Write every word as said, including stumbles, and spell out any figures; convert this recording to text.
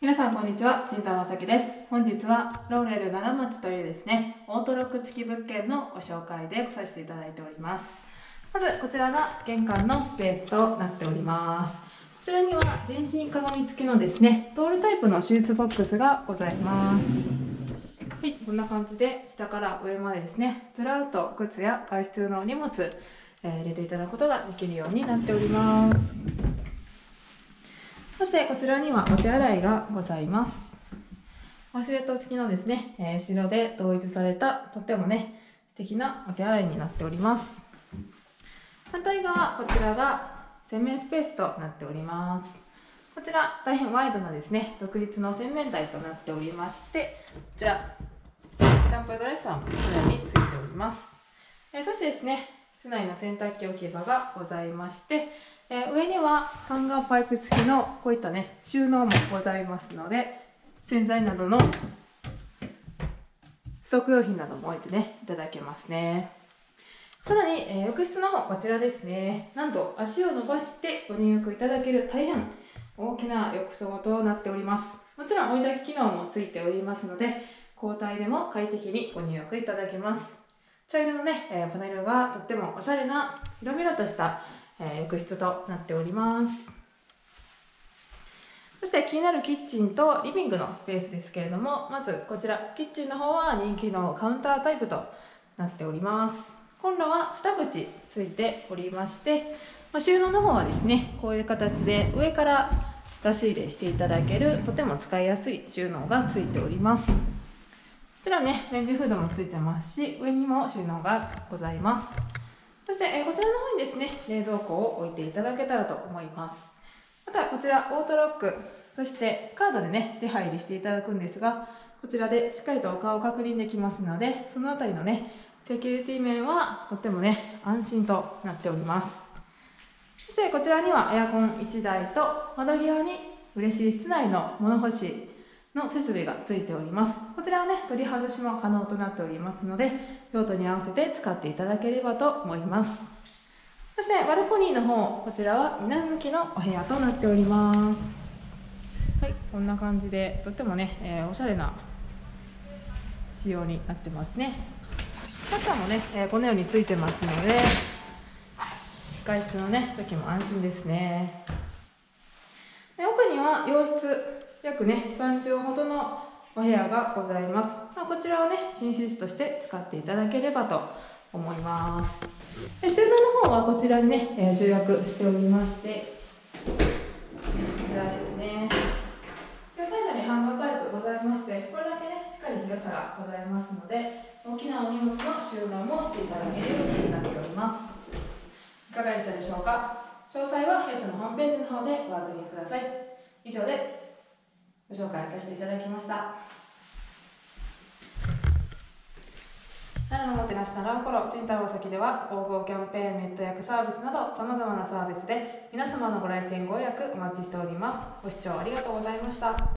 皆さんこんにちは、新田正樹です。本日はローレル奈良町というですね、オートロック付き物件のご紹介で来させていただいております。まずこちらが玄関のスペースとなっております。こちらには全身鏡付きのですね、トールタイプのシューズボックスがございます。はい、こんな感じで下から上までですね、ずらっと靴や外出用の荷物、えー、入れていただくことができるようになっております。そしてこちらにはお手洗いがございます。ウォシュレット付きのですね、えー、白で統一されたとってもね、素敵なお手洗いになっております。反対側、こちらが洗面スペースとなっております。こちら大変ワイドなですね、独立の洗面台となっておりまして、こちらシャンプードレッサーもこのようについております。えー、そしてですね、室内の洗濯機置き場がございまして、えー、上にはハンガーパイプ付きのこういったね収納もございますので、洗剤などのストック用品なども置いてねいただけますね。さらに、えー、浴室の方こちらですね、なんと足を伸ばしてご入浴いただける大変大きな浴槽となっております。もちろん追い焚き機能もついておりますので、交代でも快適にご入浴いただけます。茶色のね、えー、パネルがとってもおしゃれな広々としたえー、浴室となっております。そして気になるキッチンとリビングのスペースですけれども、まずこちらキッチンの方は人気のカウンタータイプとなっております。コンロはに口ついておりまして、まあ、収納の方はですね、こういう形で上から出し入れしていただけるとても使いやすい収納がついております。こちらね、レンジフードもついてますし、上にも収納がございます。そして、えー、こちらの方にですね、冷蔵庫を置いていただけたらと思います。またこちらオートロック、そしてカードでね出入りしていただくんですが、こちらでしっかりとお顔を確認できますので、そのあたりのねセキュリティ面はとってもね安心となっております。そしてこちらにはエアコンいちだいと窓際に嬉しい室内の物干しの設備がついております。こちらはね取り外しも可能となっておりますので、用途に合わせて使っていただければと思います。そしてバルコニーの方、こちらは南向きのお部屋となっております。はい、こんな感じでとってもね、えー、おしゃれな仕様になってますね。シャッターもね、えー、このようについてますので、外出のね時も安心ですね。で、奥には洋室約ねさん畳ほどのお部屋がございます。まあ、こちらをね寝室として使っていただければと思います。で、収納の方はこちらにね、えー、集約しておりまして、こちらですね。両サイドにハンガーパイプございまして、これだけねしっかり広さがございますので、大きなお荷物の収納もしていただけるようになっております。いかがでしたでしょうか。詳細は弊社のホームページの方でご確認ください。以上でご紹介させていただきました。奈良のもてなし奈良おころ、賃貸大崎では広報キャンペーン、ネット予約サービスなどさまざまなサービスで皆様のご来店ご予約お待ちしております。ご視聴ありがとうございました。